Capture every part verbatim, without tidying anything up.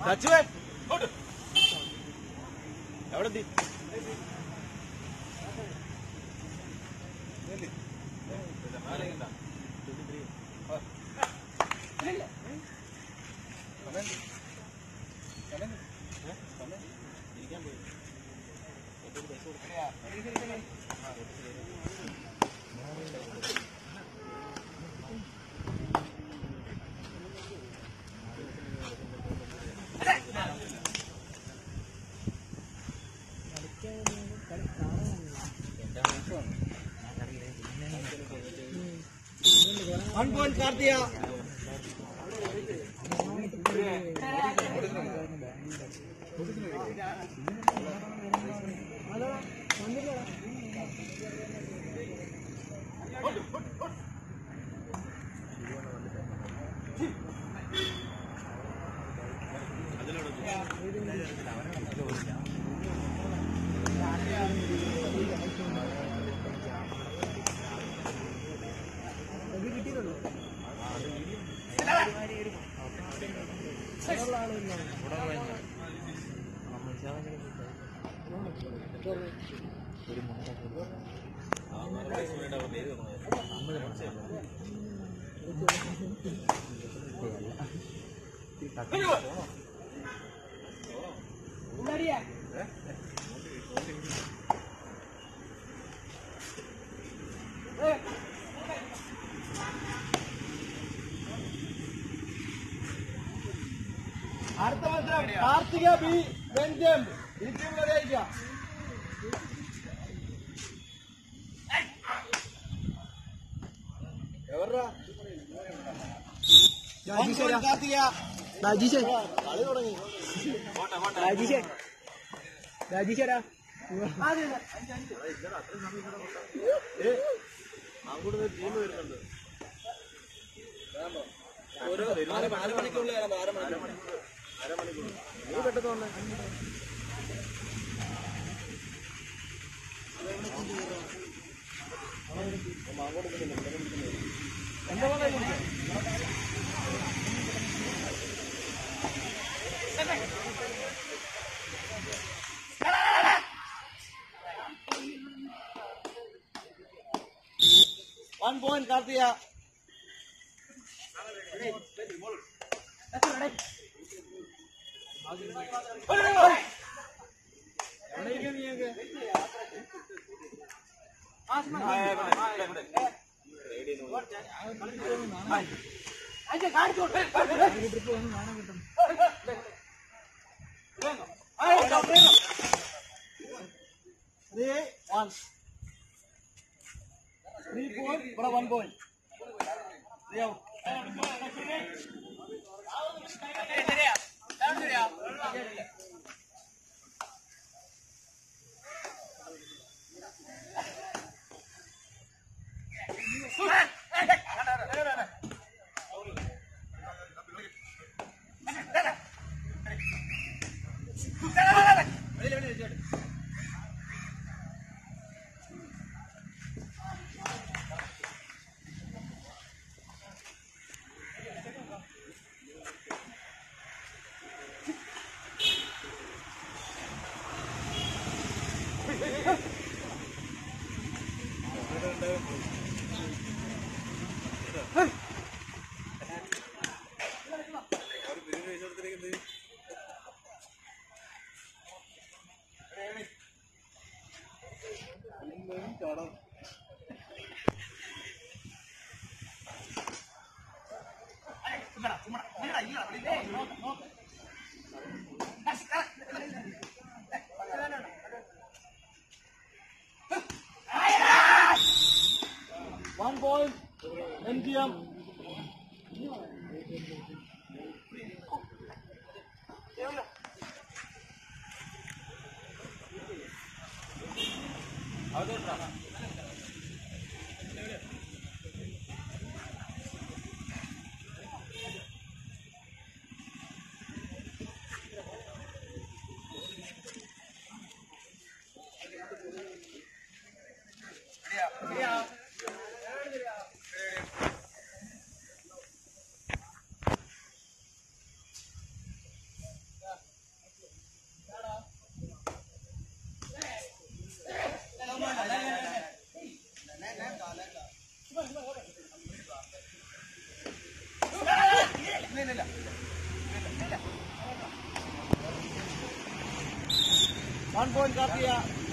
എവിടെ One point Karthia. അടുത്ത മത്സരം കാർത്തിക ബി വെഞ്ചം ഈ ടീമിൽ അറിയിക്കാം. എവറാ കാർത്തിക രാജീഷ് കളി തുടങ്ങി രാജീഷ് രാജീഷരാ അങ്ങോട്ട് ടീം വരുന്നുണ്ട്. ഓരോ അരമണിക്കുള്ളിൽ അരമണിക്കൂർ അരമണിക്കൂർ നീ പെട്ടെന്ന് വന്നേ. എന്താ പറയുക one point Karthia. Three one. Three point, but one point. Three out. One point, M G M. One point Karthika.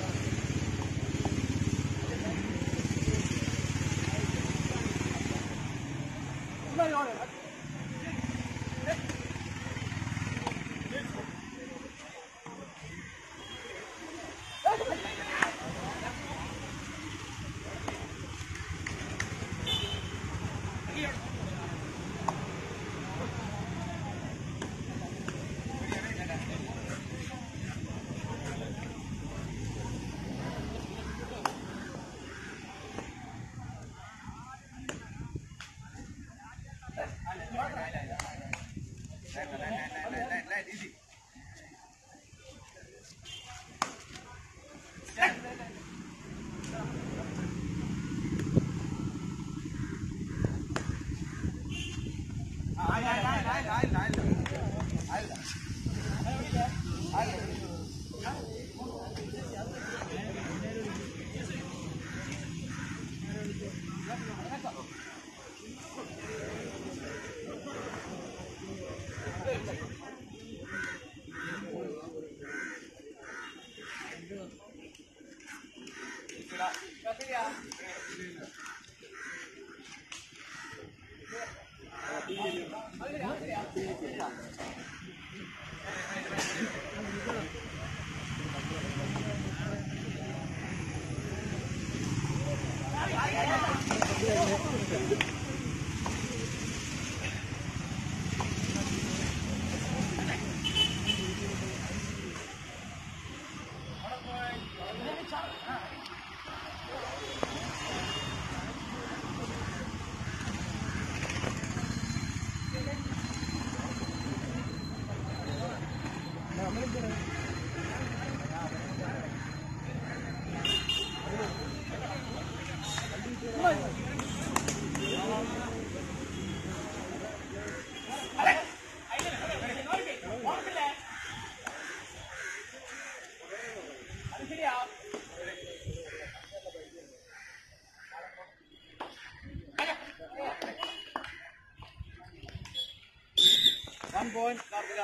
One point, Karthika.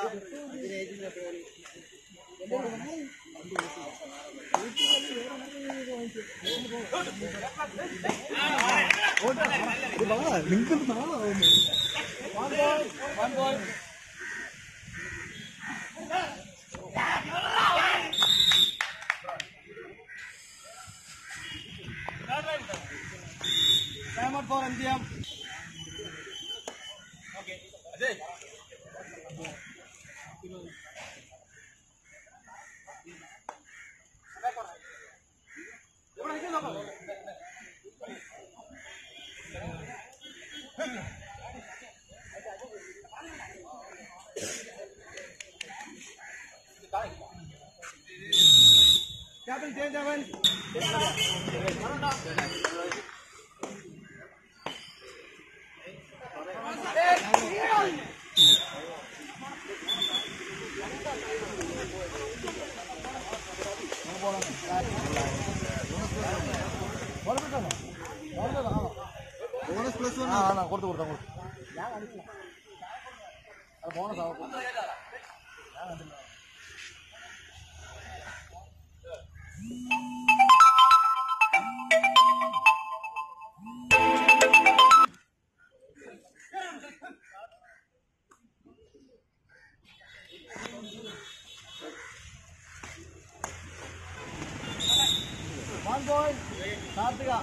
One point, one point. Time out for M G M. Okay. Ajay. Captain change seven. Bonus plus one. Ah, na, kortu kortu kortu. Ada bonus apa? One point, Karthika.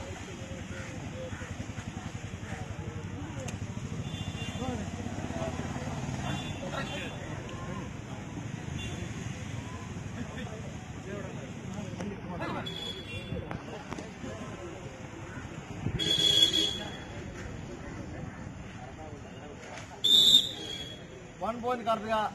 One point, Karthika.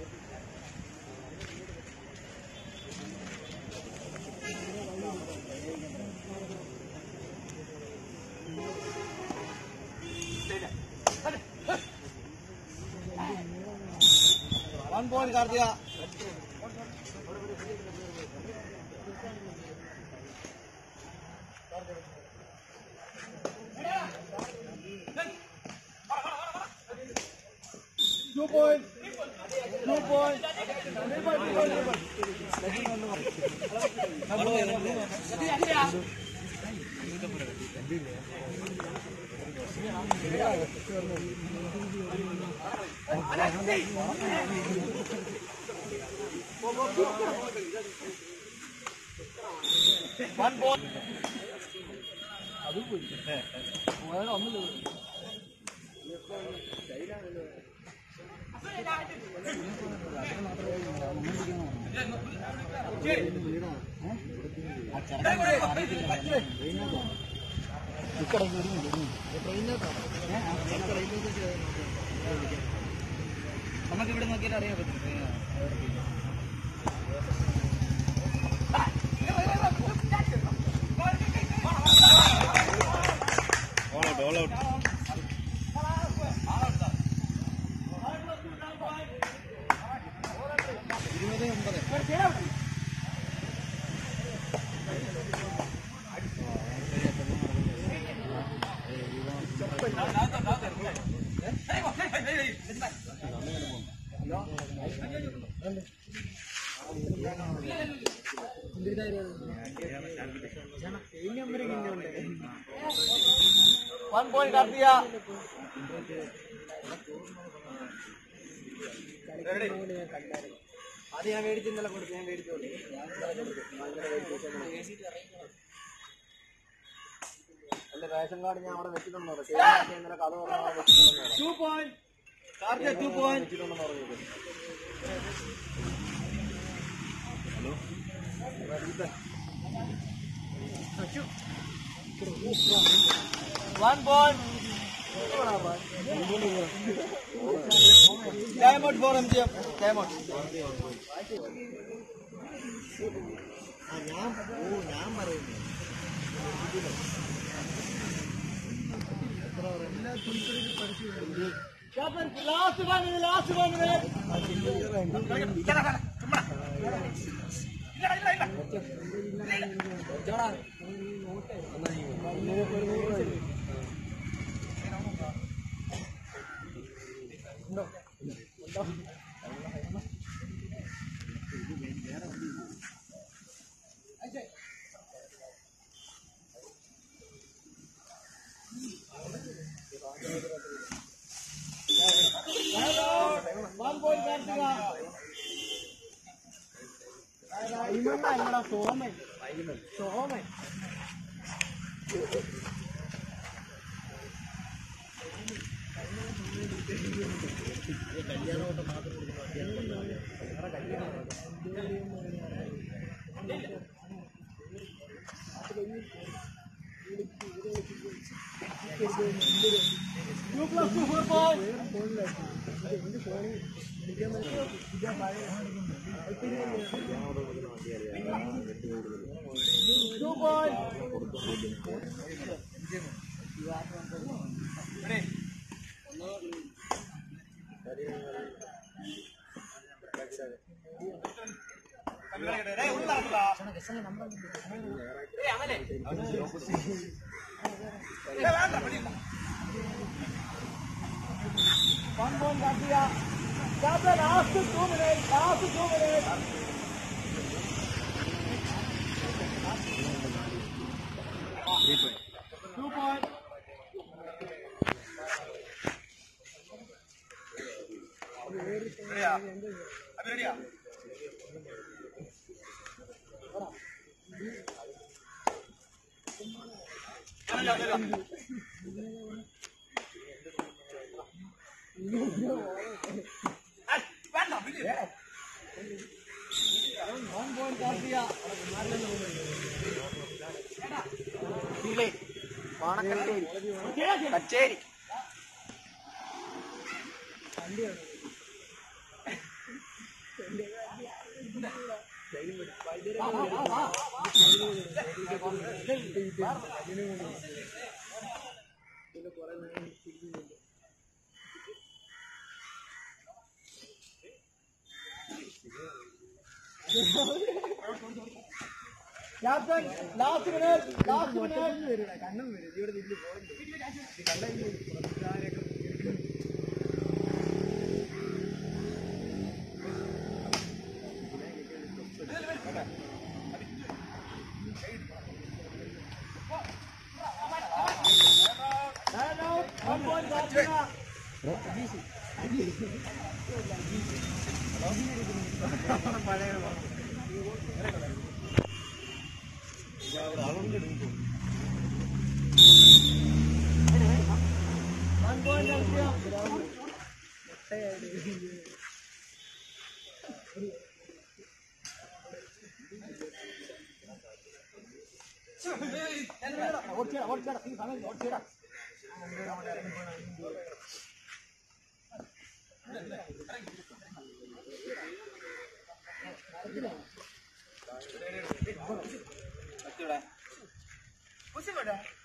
One point, Karthika. Two points. Two point. Three point. Three One ball. നമുക്ക് ഇവിടെ നോക്കിയിട്ട് അറിയാൻ പറ്റും. All out. One point Karthika. അത് ഞാൻ മേടിച്ചിന്നല്ല കൊടുത്തു ഞാൻ മേടിച്ചോളൂ എന്റെ റേഷൻ കാർഡ് ഞാൻ അവിടെ വെച്ചിട്ടുണ്ടോ ഇന്നലെ കഥ പറഞ്ഞു two point Karthika two point വെച്ചിട്ടുണ്ടെന്ന് പറഞ്ഞത് One point. Time out for M G M. Time out. Captain, last one minute, last one minute. One point Karthika. Imanda ingada Soman. Soman. Two plus two four point. Two point. One point Karthika. Captain, last two minutes. Last two minutes. Two point. Ready? Abhi ready? One point Karthika. കച്ചേരി Captain, last minute, last minute. ഓടിച്ചേടാ ഓടിച്ചേടാ ഈ സമയം ഓടിച്ചേടാ Betul lah. Pusing ada.